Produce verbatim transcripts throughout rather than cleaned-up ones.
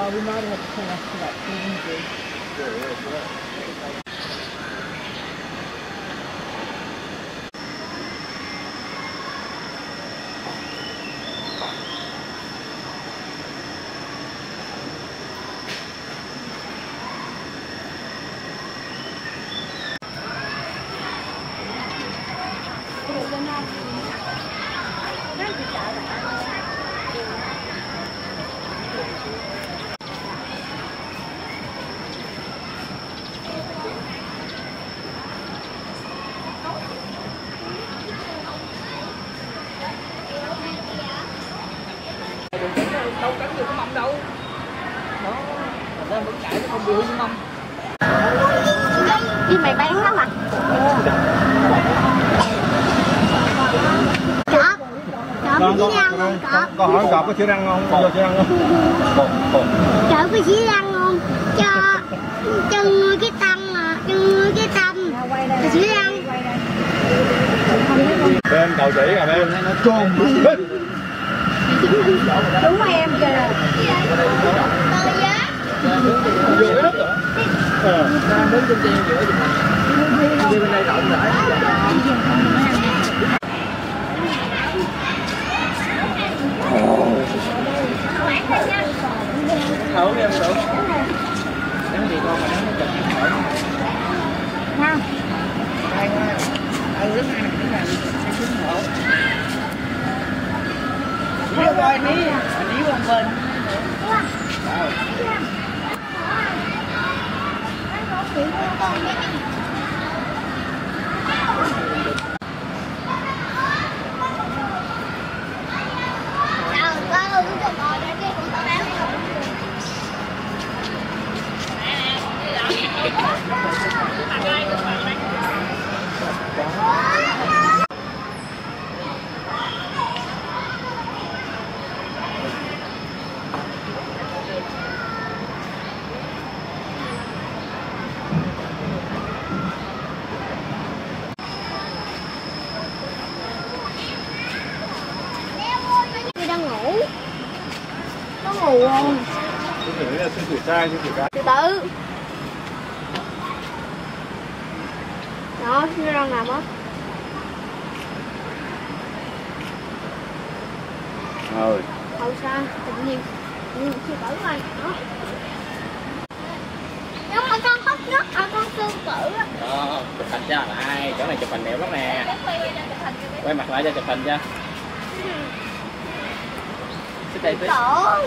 mavi hep sanatçılar. Đâu cắn được cái mâm đâu. Đó, thành ra vẫn chạy nó không bị hư cái mâm. Đi mày bán lắm à? Cọp. Cọp có chỉ răng không? Cọp. Con hỏi cọp có chỉ răng không? Con có chỉ răng không? Cọp có chỉ răng không? Cho cho nuôi cái tâm mà, cho nuôi cái tâm. Chỉ răng. Bên cầu chỉ à bên nó trôn. Đúng em kìa. Vô cái đất rồi. Ờ. Ra đến trên trên giữa thì mình đi bên đây rộng rãi. Thấu em được. Đánh gì con mà đánh nó chật như hỏi. Không. Hay quá. Ăn rất hay cái này cái trứng hổ. Đi coi ní, ní con bên. Ngủ không? Xin thử trai, xin thử trai. Từ từ. Đó, nó đang làm á. Rồi. Không sao, tự nhiên. Tự nhiên sư tử này. Đó. Nhưng mà con hốc nhất ở con sư tử á. Đó, chụp hình cho lại. Chỗ này chụp hình đẹp lắm nè. Quay mặt lại cho chụp hình cho. Cái đây tí.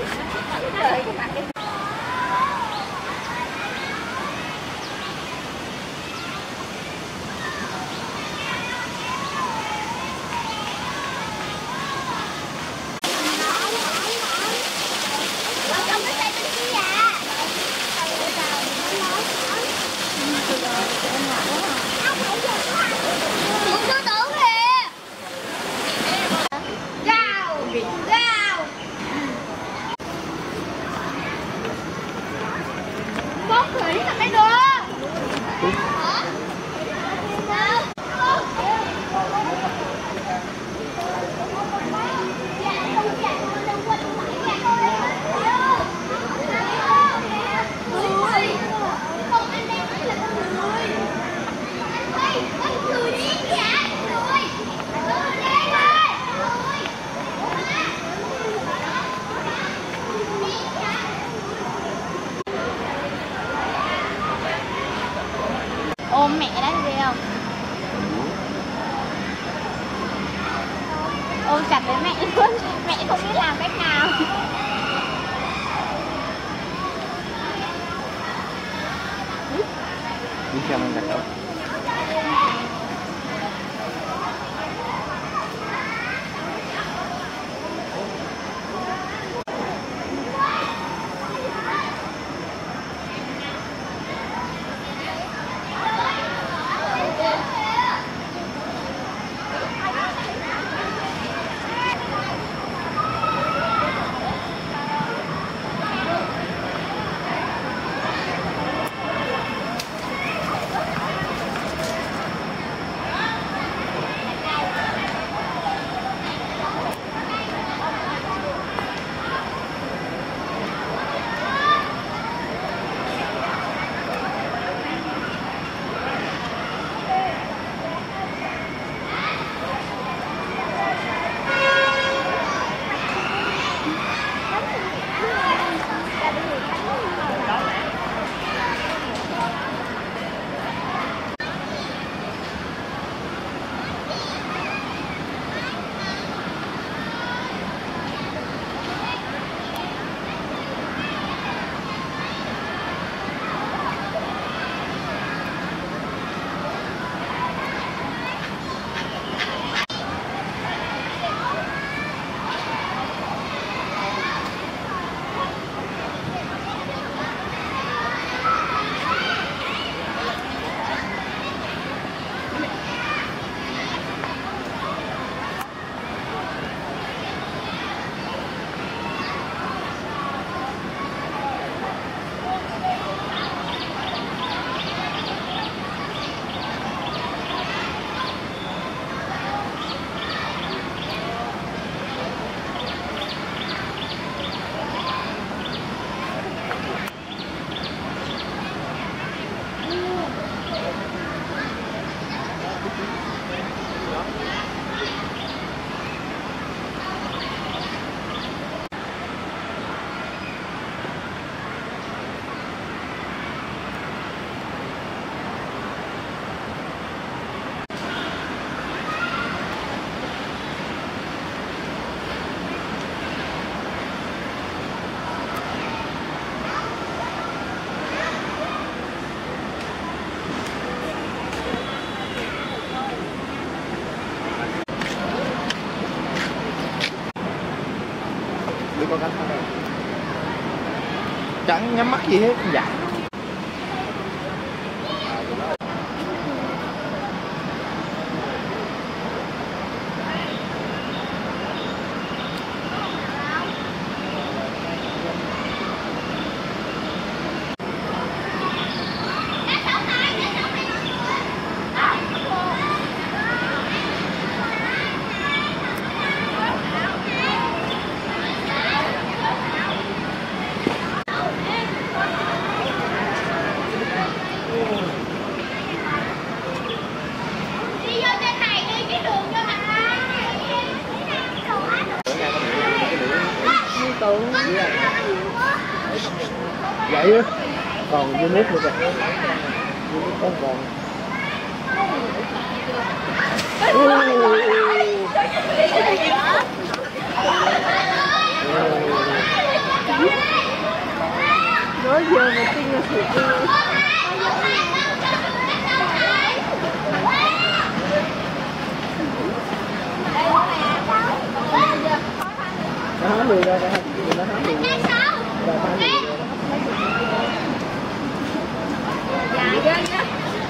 Ôm mẹ đó ghê không? Ôm chặt với mẹ luôn. Mẹ không biết làm cách nào. Đi xem anh đặt đâu. chẳng nhắm mắt gì hết, dạ. Vậy á, còn dưới nước nữa kìa, dưới nước còn còn. Nói giờ mà tin là thiệt luôn. Nó hám người ra, nó hám người ra. Dài ghê nhá.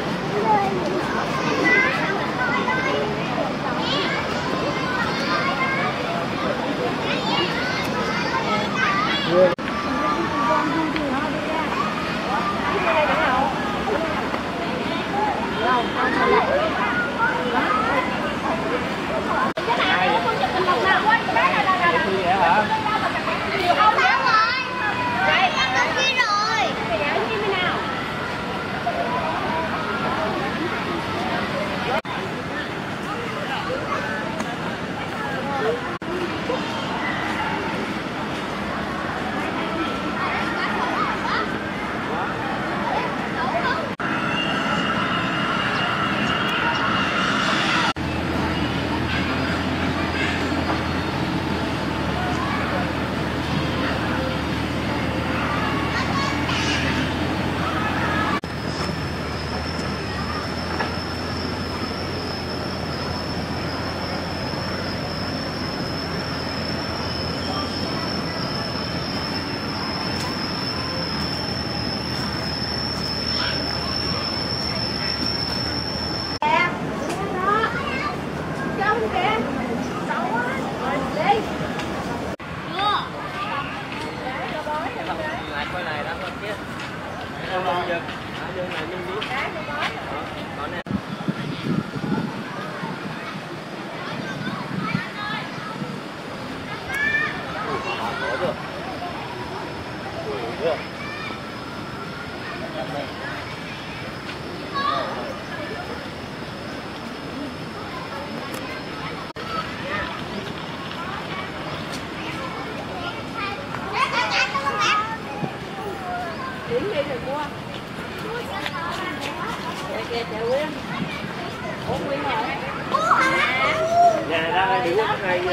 Nhà ra đứng ở đây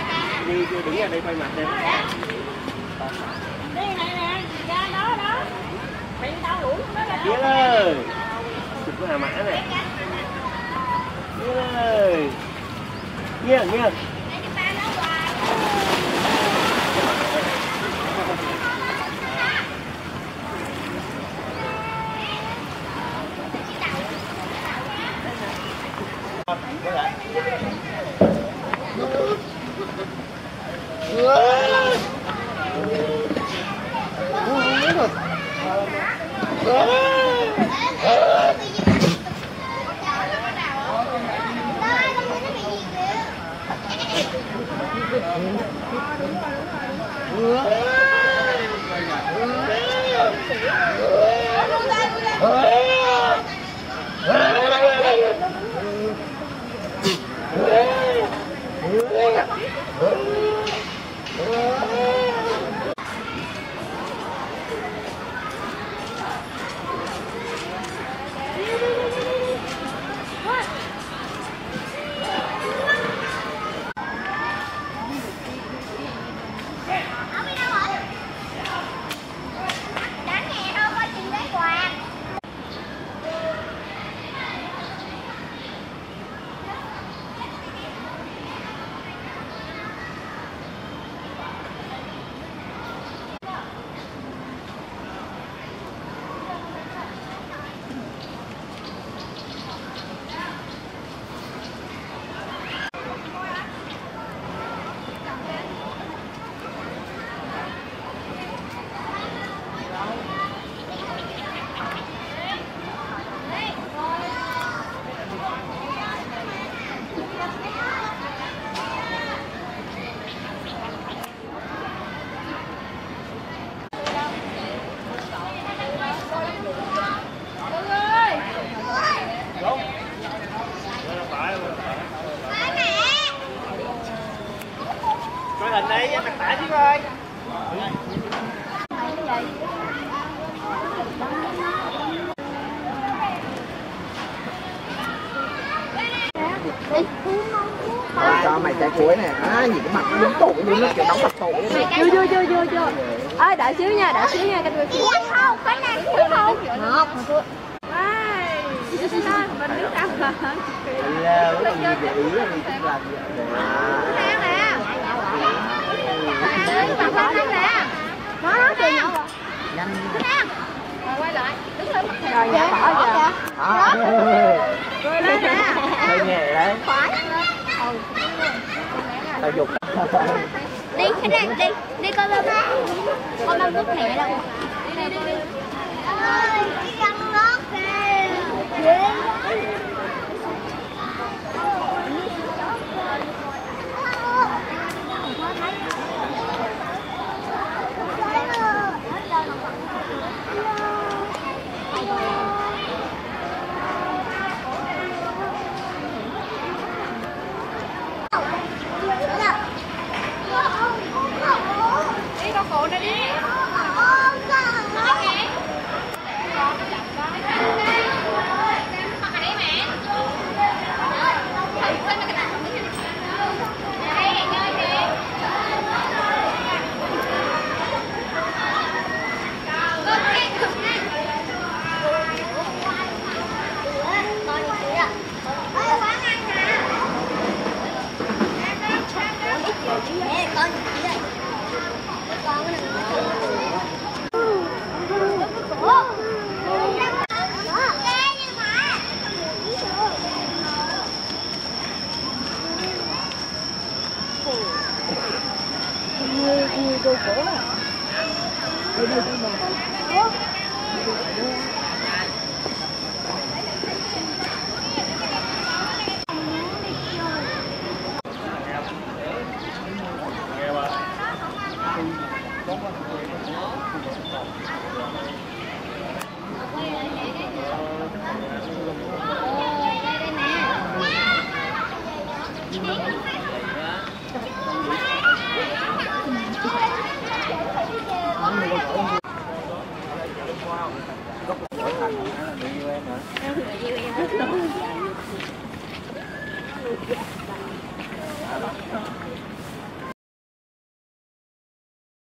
đi đứng ở đây quay mặt đây. Đi này nè, ra đó đó. Bị đau đuổi đó là. Nghĩa ơi. Chụp cái Hà Mã này. Nghĩa ơi. Nghĩa nghĩa. Tao cho mày trái cuối nè, á nhìn cái mặt nó đúng tụ như nó kiểu đóng mặt tụ. Chưa chưa chưa chưa chưa. Ơi đợi xíu nha, đợi xíu nha, canh người xíu. Không, cái này cũng không. Một, một thua. Mình đứng đâu mà? Thì là có gì để ý là mình cũng làm vậy. Nè nè. Mà con nè nè. Nó nó kìa nhỏ rồi. Nhanh. Rồi quay lại, đứng lên mặt thèm. Rồi dạ bỏ kìa. Đó. Rồi lên nè. Hơi nhẹ đấy. Phải. Ừ. Tao dục. Đi, cái này, đi, đi con lên đó. Con đang nước mẹ đâu. Đi đi đi đi. Ơi, cái răng lót kìa. Đi con cổ này đi.